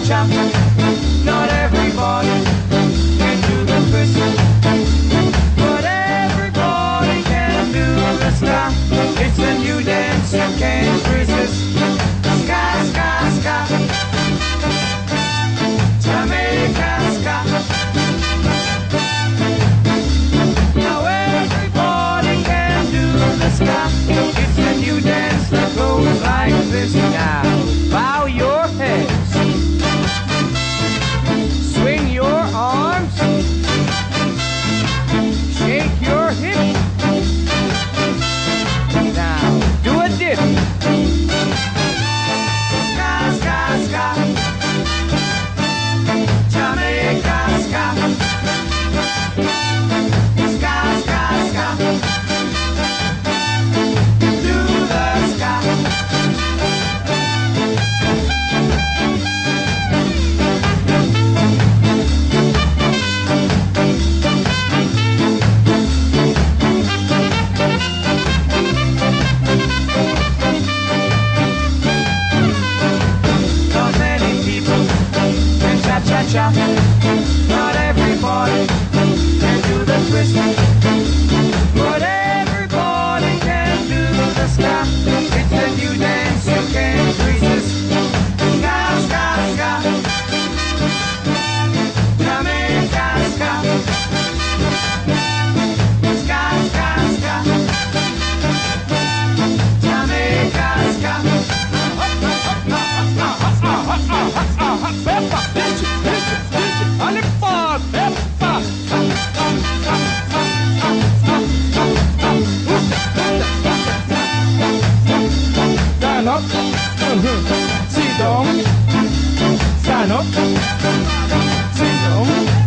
cha-cha-cha. Not everybody can do the twist, but everybody can do the ska. It's a new dance you can't resist. Ska, ska, ska. Jamaica ska. Now everybody can do the ska. It's a new dance that goes like this. Now bow your heads, swing your arms, shake your hips. Now do a dip. Ska, ska, ska. Jamaica ska. Ska, ska, ska. Do the ska. Not many people can cha-cha-cha. Not everybody can do the twist, but everybody can do the ska. It's a new dance you can't resist. Ska, ska, ska. Jamaica ska. Ska, ska, ska. Jamaica ska. Peppa, bitch, Alipar, Peppa. Stand up, sit down, stand up, sit down.